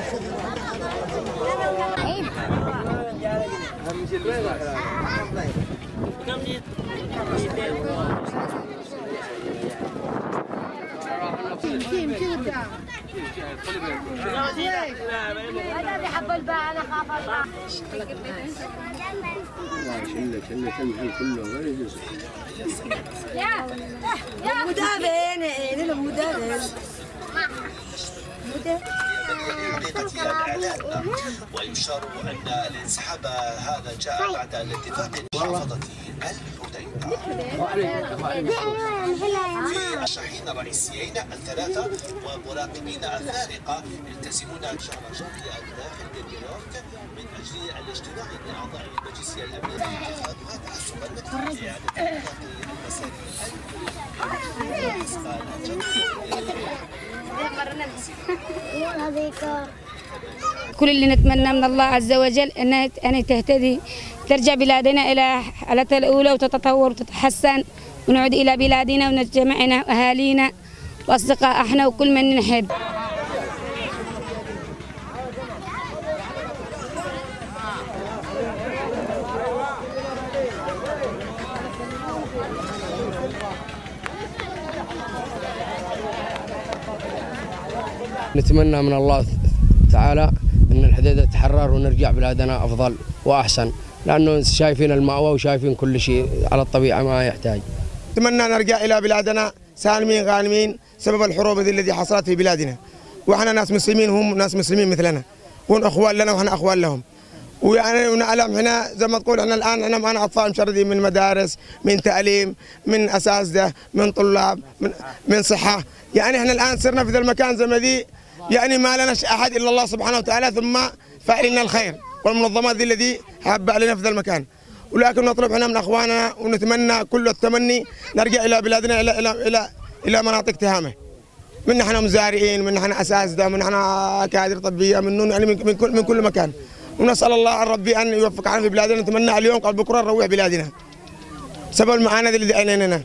هذا بيحب الباع انا خاف الباع. شله كله غير جزء. يا مدابن هنا مدابن ويشار أن الانسحاب هذا جاء بعد الاتفاق محافظة الحديدة في الشاحين الرئيسيين الثلاثة ومراقبين الثالقة يلتزمون شهر شهري الداخل بنيويورك من أجل الاجتماع بأعضاء المجلس الأمني لاتخاذها تحسبا لإعادة كل اللي نتمنى من الله عز وجل أن تهتدي ترجع بلادنا إلى حالتها الأولى وتتطور وتتحسن ونعود إلى بلادنا ونجمعنا أهالينا وأصدقاء احنا وكل من نحب. نتمنى من الله تعالى أن الحديدة تتحرر ونرجع بلادنا أفضل وأحسن، لأنه شايفين المأوى وشايفين كل شيء على الطبيعة ما يحتاج. نتمنى نرجع إلى بلادنا سالمين غانمين سبب الحروب التي حصلت في بلادنا، وإحنا ناس مسلمين هم ناس مسلمين مثلنا، وهم أخوان لنا وإحنا أخوان لهم، ويعني ونعلم هنا زي ما تقول احنا الآن احنا معنا أطفال مشردين من مدارس، من تعليم، من أساتذة، من طلاب، من صحة، يعني احنا الآن صرنا في ذا المكان زي ما ذي، يعني ما لنا أحد إلا الله سبحانه وتعالى ثم فاعلنا الخير والمنظمات ذي الذي هب علينا في ذا المكان، ولكن نطلب هنا من أخواننا ونتمنى كل التمني نرجع إلى بلادنا إلى مناطق تهامه، من نحن مزارعين، من نحن أساتذة، من نحن كادر طبية، يعني من كل مكان، ونسأل الله ربي أن يوفقنا في بلادنا. نتمنى اليوم قبل بكرة نروح بلادنا سبب المعاناة الذي أيننا.